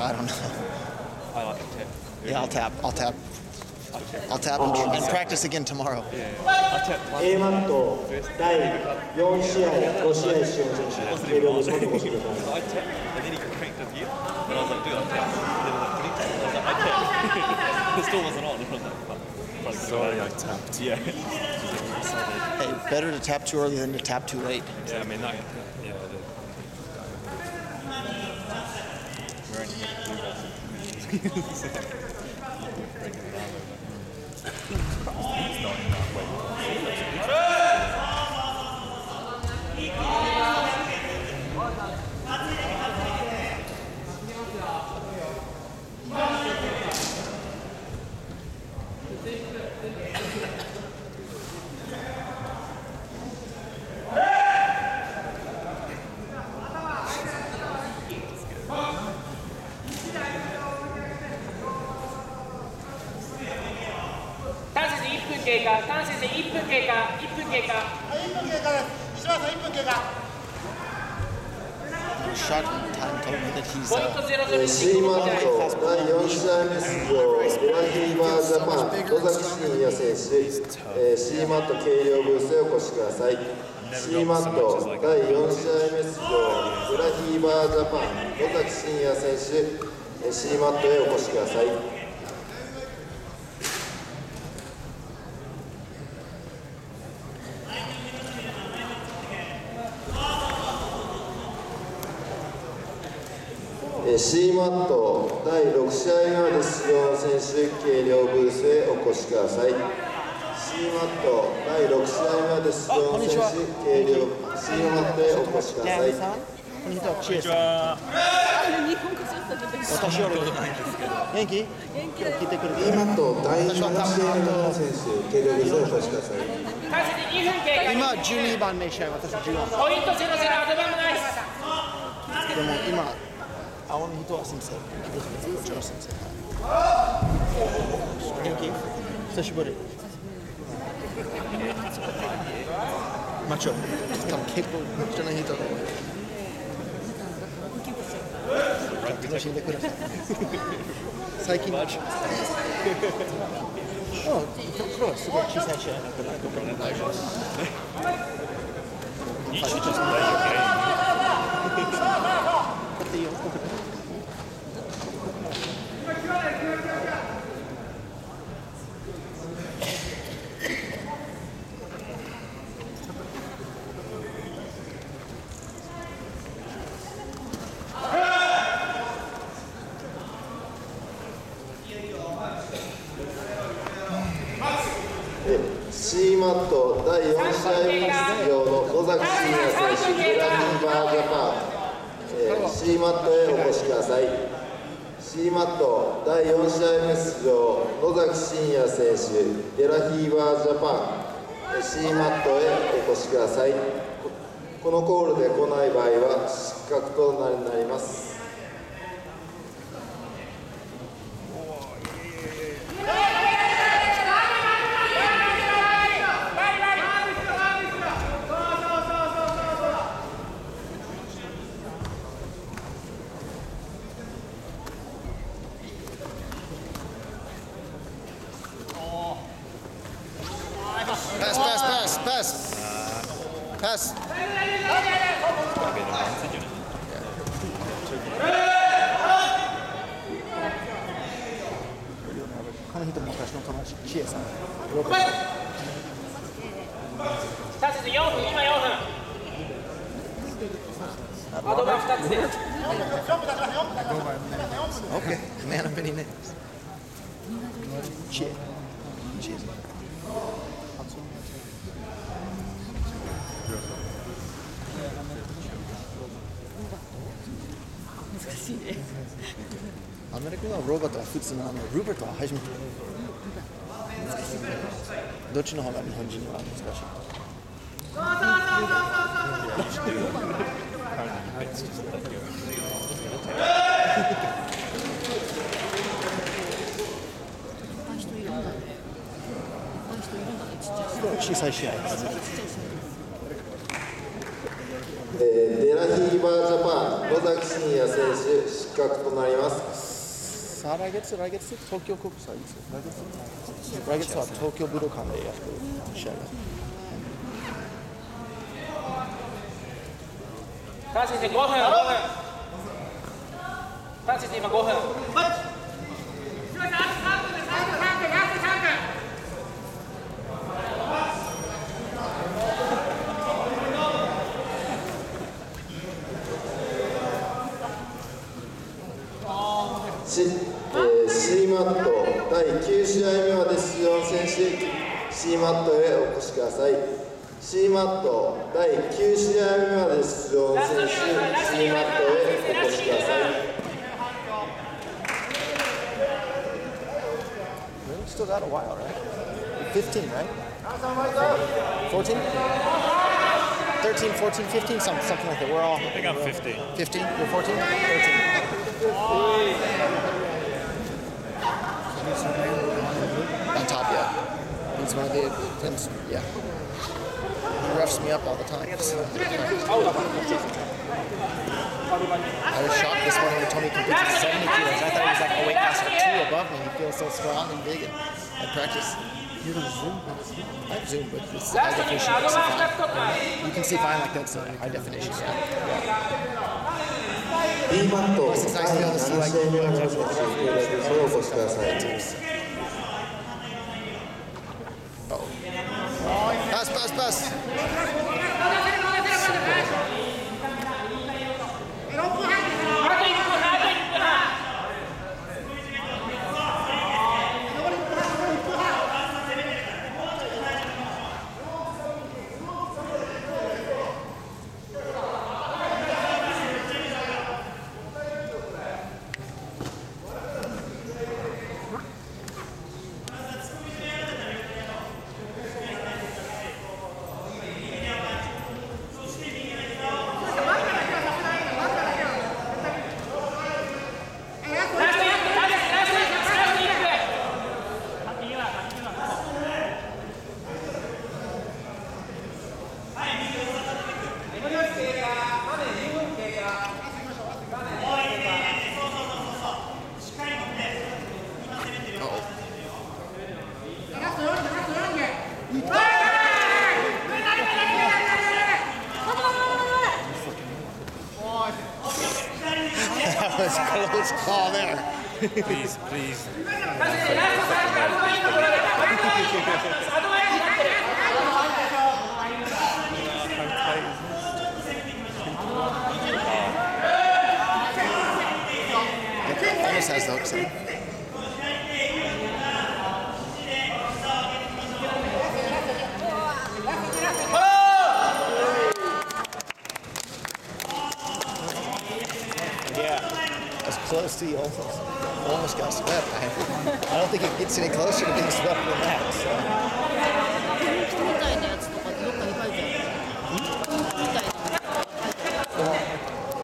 I don't know. I like tap. Yeah, I'll tap and practice again tomorrow. I tap once. A マット第4試合、5試合出場選手、計量です。お越しください。 I tapped, and then he cranked it here, and I was like, dude, I tapped. And then I was like, I tapped. It still wasn't on. And I was like, fuck. Sorry, I tapped. Yeah. Hey, better to tap too early than to tap too late. Yeah, I mean, that, yeah, I did. We're in blue balls. Breaking it down. It's not in that way. 経過、丹先生1分経過、1分経過。 1分経過です。石原さん1分経過。 Shot time told me that he's ポイント0-0 C マット第4試合目出場、デラヒーバージャパン、野崎真也選手、C マット計量ブースへお越しください。C マット第4試合目出場、デラヒーバージャパン、野崎真也選手、C マットへお越しください。C マット第6試合目まで出場の選手、計量ブースへお越しください。C マット第6試合目まで出場の選手、計量 C マットへお越しください。 こんにちは。私は元気？聞いてくれる。 C マット第7試合目の選手、計量ブースへお越しください。 今12番目試合、私14。 ポイント0-0、アドバンナイス。 でも今青の人は先生、こっちの先生。元気？久しぶり。マッチョ。多分結構人の人。楽しんでください。最近。黒はすごい小さい試合だから。 You should just play your game. だっていいよ。 C マット第4試合目出場の野崎真也選手、デラヒーバージャパン、C マットへお越しください。C マット第4試合目出場、野崎真也選手、デラヒーバージャパン、C マットへお越しください。このコールで来ない場合は失格となります。 Pass. この人昔の友達、シエさん。 丹先生4分、今4分。アドバン2つで。 Okay, man of many names. Cheers. Cheers. 難しいね。 アメリカのロバートは普通のルーバートは初めて。どっちの方が日本人には難しい。小さい試合。 デラヒーバージャパン、野崎真也ニア選手失格となります。 さあ来月東京国際いつ来月は東京武道館でやってる試合田中先生5分田中先生今5分 C マット第9試合目まで出場の選手 C マットへお越しください。 C マット第9試合目まで出場の選手 C マットへお越しください。 Still got a while, right? 15, right? 14? 13, 14, 15, something like that. We're all. I think I'm 15. 15? You're 14? 13. On top, yeah. He's one of the pins, yeah. He roughs me up all the time. So. I was shocked this morning when Tommy competes at 70 kilos. I thought he was like a weight class or 2 above me. He feels so strong and big at practice. You don't zoom? I have zoom, but it's high definition. You can see fine like that, so high definition. B マット第7試合目の選手へお越しください。 Pass. That was a close call there. Please. Almost has the hooks in. Close to you, almost got swept. I don't think it gets any closer to being swept than that.